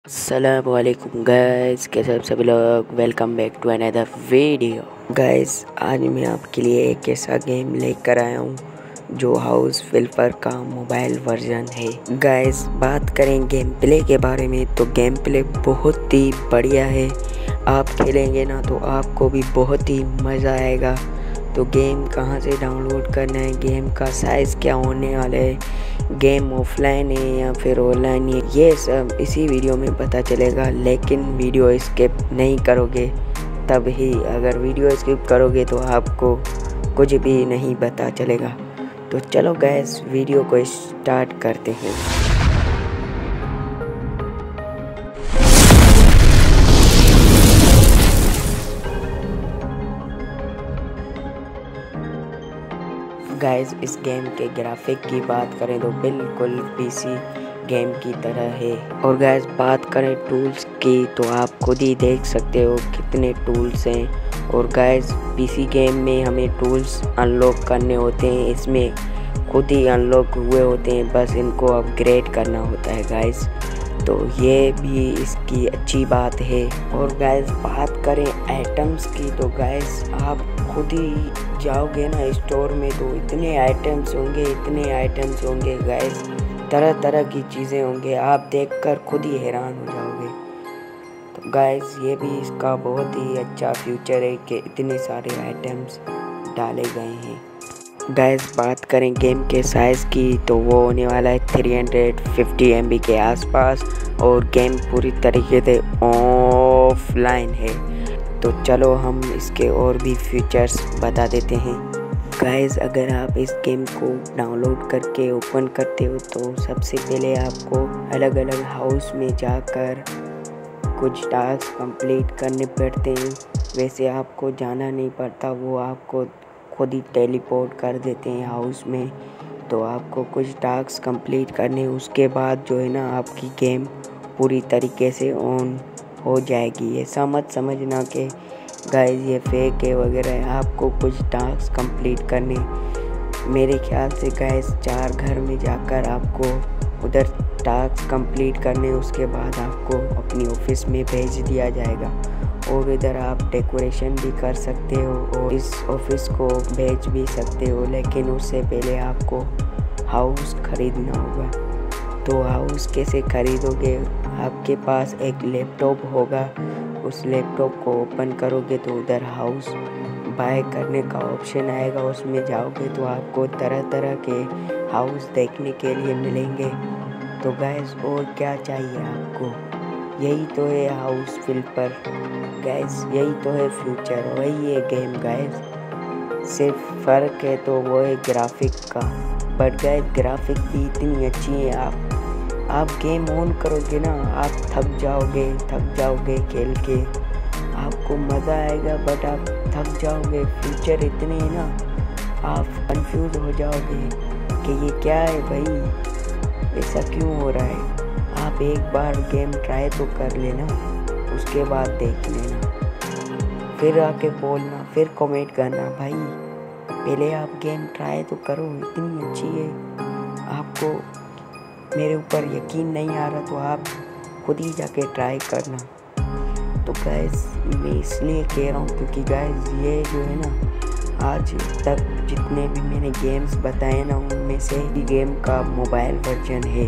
अस्सलामुअलैकुम गाइस, कैसे आप सभी लोग। Welcome back to another video. Guys आज मैं आपके लिए एक ऐसा गेम लेकर आया हूँ जो हाउस फ्लिपर का मोबाइल वर्जन है। गाइस बात करें गेम प्ले के बारे में तो गेम प्ले बहुत ही बढ़िया है। आप खेलेंगे ना तो आपको भी बहुत ही मज़ा आएगा। तो गेम कहाँ से डाउनलोड करना है, गेम का साइज़ क्या होने वाला है, गेम ऑफलाइन है या फिर ऑनलाइन है, ये सब इसी वीडियो में पता चलेगा। लेकिन वीडियो स्किप नहीं करोगे तब ही, अगर वीडियो स्किप करोगे तो आपको कुछ भी नहीं पता चलेगा। तो चलो गैस वीडियो को स्टार्ट करते हैं। गाइस इस गेम के ग्राफिक की बात करें तो बिल्कुल पीसी गेम की तरह है। और गाइस बात करें टूल्स की तो आप खुद ही देख सकते हो कितने टूल्स हैं। और गाइस पीसी गेम में हमें टूल्स अनलॉक करने होते हैं, इसमें खुद ही अनलॉक हुए होते हैं, बस इनको अपग्रेड करना होता है गाइस। तो ये भी इसकी अच्छी बात है। और गाइस बात करें आइटम्स की तो गाइस आप खुद ही जाओगे ना स्टोर में तो इतने आइटम्स होंगे गाइस, तरह तरह की चीज़ें होंगे, आप देखकर खुद ही हैरान हो जाओगे। तो गाइस ये भी इसका बहुत ही अच्छा फ्यूचर है कि इतने सारे आइटम्स डाले गए हैं। गाइस बात करें गेम के साइज़ की तो वो होने वाला है 350 MB के आसपास और गेम पूरी तरीके से ऑफलाइन है। तो चलो हम इसके और भी फीचर्स बता देते हैं। गाइस अगर आप इस गेम को डाउनलोड करके ओपन करते हो तो सबसे पहले आपको अलग अलग हाउस में जाकर कुछ टास्क कंप्लीट करने पड़ते हैं। वैसे आपको जाना नहीं पड़ता, वो आपको खुद ही टेलीपोर्ट कर देते हैं हाउस में। तो आपको कुछ टास्क कंप्लीट करने, उसके बाद जो है ना आपकी गेम पूरी तरीके से ऑन हो जाएगी। ऐसा मत समझना कि गाइस ये फेक है वगैरह, आपको कुछ टास्क कंप्लीट करने, मेरे ख्याल से गाइस 4 घर में जाकर आपको उधर टास्क कंप्लीट करने, उसके बाद आपको अपनी ऑफिस में भेज दिया जाएगा। और इधर आप डेकोरेशन भी कर सकते हो और इस ऑफिस को भेज भी सकते हो, लेकिन उससे पहले आपको हाउस खरीदना होगा। तो हाउस कैसे खरीदोगे, आपके पास एक लैपटॉप होगा, उस लैपटॉप को ओपन करोगे तो उधर हाउस बाय करने का ऑप्शन आएगा, उसमें जाओगे तो आपको तरह तरह के हाउस देखने के लिए मिलेंगे। तो गाइस और क्या चाहिए आपको, यही तो है हाउस फ्लिपर गाइस, यही तो है फ्यूचर, वही है गेम गाइस। सिर्फ फ़र्क है तो वो है ग्राफिक का, बट गाइस ग्राफिक भी इतनी अच्छी है, आप गेम ऑन करोगे ना आप थक जाओगे खेल के, आपको मज़ा आएगा बट आप थक जाओगे। फ्यूचर इतने है ना, आप कंफ्यूज हो जाओगे कि ये क्या है भाई, ऐसा क्यों हो रहा है। आप एक बार गेम ट्राई तो कर लेना, उसके बाद देख लेना, फिर आके बोलना, फिर कमेंट करना भाई पहले आप गेम ट्राई तो करो, इतनी अच्छी है। आपको मेरे ऊपर यकीन नहीं आ रहा तो आप खुद ही जाके ट्राई करना। तो गाइस मैं इसलिए कह रहा हूँ क्योंकि गाइस ये जो है ना आज तक जितने भी मैंने गेम्स बताए ना उनमें से ही गेम का मोबाइल वर्जन है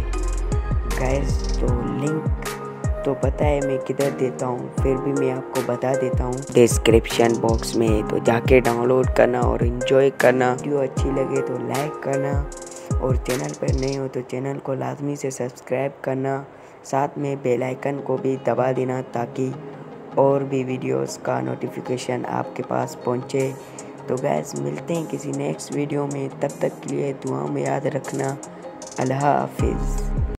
गाइस। तो लिंक तो पता है मैं किधर देता हूँ, फिर भी मैं आपको बता देता हूँ डिस्क्रिप्शन बॉक्स में, तो जाके डाउनलोड करना और एंजॉय करना। वीडियो अच्छी लगे तो लाइक करना और चैनल पर नए हो तो चैनल को लाजमी से सब्सक्राइब करना, साथ में बेल आइकन को भी दबा देना ताकि और भी वीडियोस का नोटिफिकेशन आपके पास पहुँचे। तो गाइस मिलते हैं किसी नेक्स्ट वीडियो में, तब तक के लिए दुआ में याद रखना। अल्लाह हाफिज़।